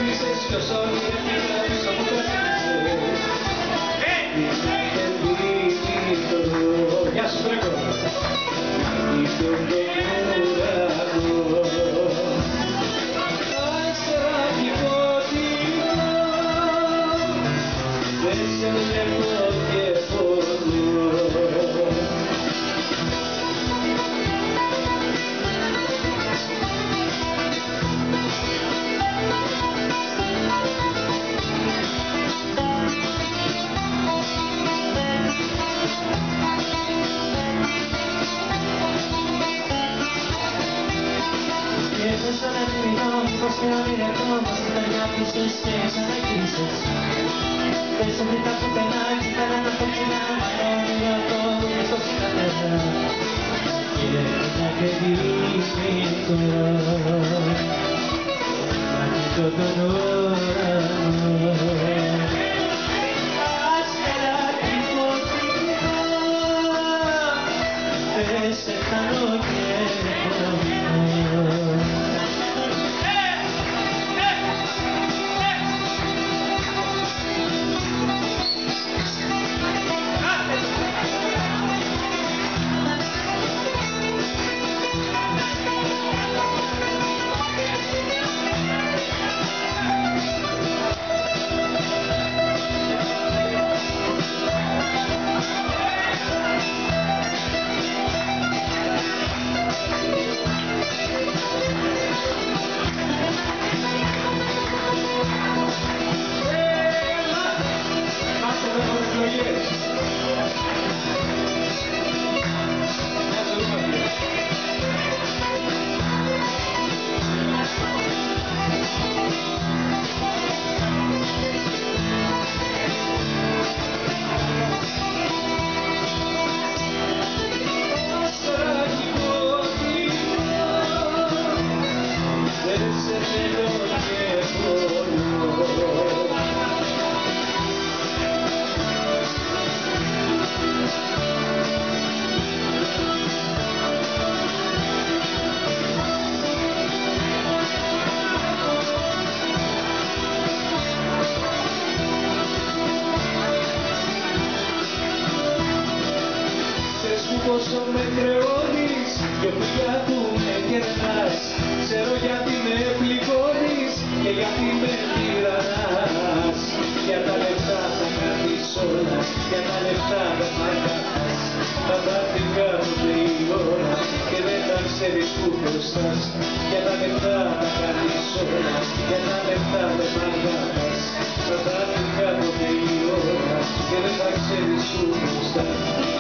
ξύπνησες κι όσο όνειρα πίσω μου καθίσες. Είσαι δίκητο. Γεια σου Φρέκο. Είσαι τον ουρανό. Άστεράκι φωτεινό. Δεν σε βλέπω και πονώ. Σαν να κρινώ, πως και ονειρευτώ, πως την καρδιά πείσες και ξαναγύρισες. Δεν σε βρήκα πουθενά, κοίταγα τα κόκκινα, μα το όνειρο αυτό δεν στο συναντέρα. Και ένα παιδί μικρό, να κοιτώ τον ουρανό. Αστεράκι φωτεινό, δεν σε χάνω και πονώ. Πόσο με κρεώνεις και φιλιά που με κερνάς. Ξέρω γιατί με πληγώνεις και γιατί με τυραννάς. Για τα λεφτά θα κάνεις όλα, για τα λεφτά δεν μ' αγαπάς. Θα πάρθει κάποτε η ώρα και δεν θα ξέρεις που χρωστάς. Για τα λεφτά θα κάνεις όλα, για τα λεφτά δεν μ' αγαπάς. Θα πάρθει κάποτε η ώρα και δεν θα ξέρεις που χρωστάς.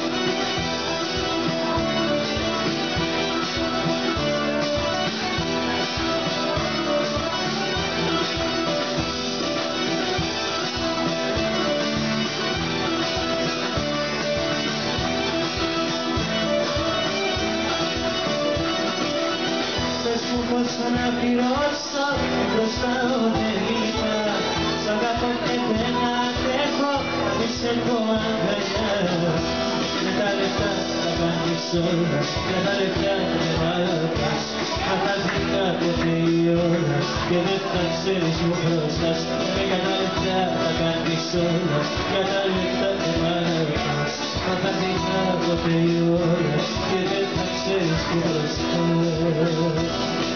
Πώς να πληρώσω, χρωστάω τελικά. Σ' αγαπώ και δεν αντέχω, μη σε έχω αγκαλιά. Με τα λεφτά θα κάνεις όλα, με τα λεφτά δεν μ' αγαπάς. Θα έρθει κάποτε η ώρα και δεν θα ξέρεις που χρωστάς. Για τα λεφτά θα κάνεις όλα, για τα λεφτά δεν μ' αγαπάς. Θα έρθει κάποτε η ώρα και δεν θα ξέρεις που χρωστάς.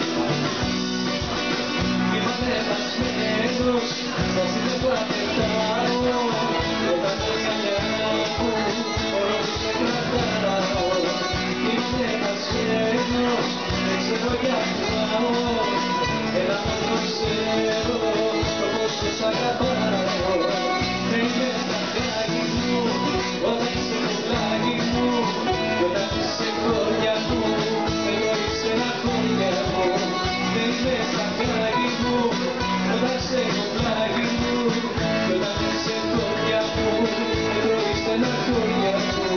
Σπασμένος, θα συνεχώ απαιτάω. Όταν το σαλιά μου, όλο σε κρατάω. Είμαι σπασμένος, δεν ξέρω γιατί πάω. Έλα να το ξέρω, το πόσο σ' αγαπάω. Δεν είμαι στα πλάγι μου, όταν είσαι το πλάγι μου. Κι όταν είσαι χώρια μου, εγώ είσαι ένα χώρια μου. Δεν είμαι στα πλάγι μου, όταν είσαι το πλάγι μου. Κι όταν είσαι χώρια μου, εγώ είσαι ένα χώρια μου.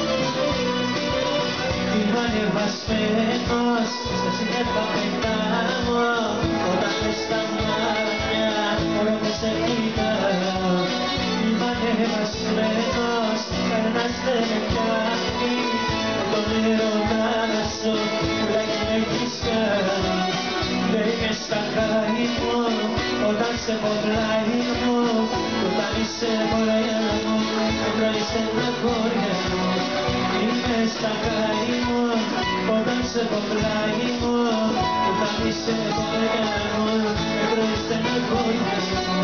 Είμαι ανεβασμένος, στα σύννεφα πετάω. μου όταν μες στα μάτια όλο με σε κοιτάω. Είμαι ανεβασμένος, κανένας δεν με κάνει, με τον έρωτα σου πουλάκι με έχεις κάνει. Δεν είμαι στα χάρη μου όταν σε έχω πλάι μου, όταν είσαι βορειά μου, όταν είσαι ναχώρια μου. Είμαι στα χάρη μου όταν σε έχω πλάι μου, όταν είσαι βορειά μου, όταν είσαι ναχώρια μου.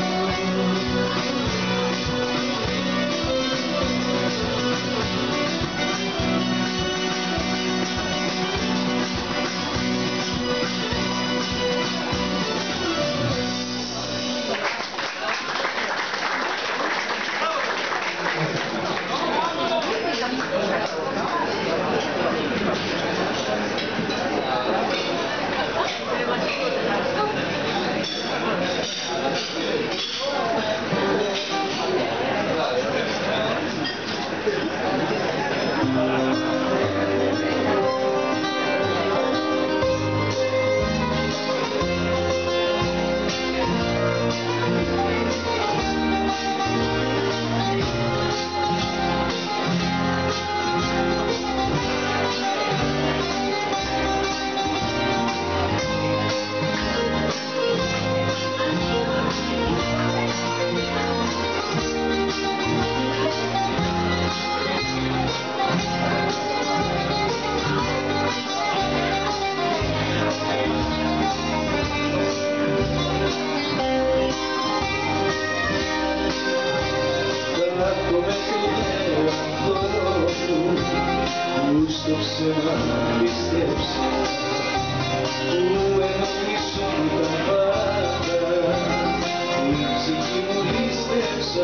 Στο ψέμα πίστεψα, που ενοχλήσουν τα πάντα, η ψυχή μου λίστεψα.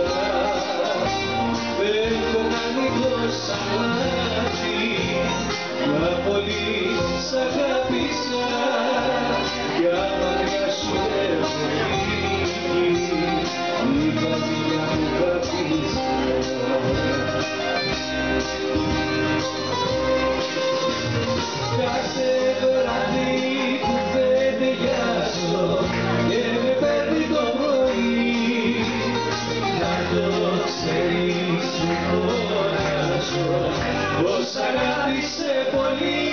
Έχω κάνει τόσα λάθη, μα πολύ σ' αγάπησα, για μακριά σου έχω φύγει, η καρδιά μου καπνίσα. Κάθε βράδυ κουβέντιάζω και με παίρνει το πρωί, να το ξέρεις σου φωνάζω πως αγάπησε πολύ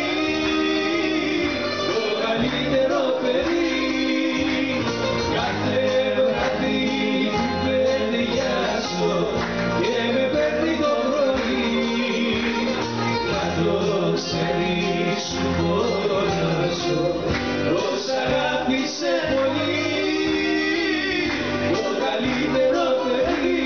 το καλύτερο παιδί. Κάθε βράδυ κουβέντιάζω και με παίρνει το πρωί, να το ξέρεις σου φωνάζω πως αγάπησε πολύ το καλύτερο παιδί.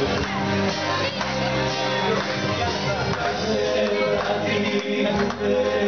Thank you.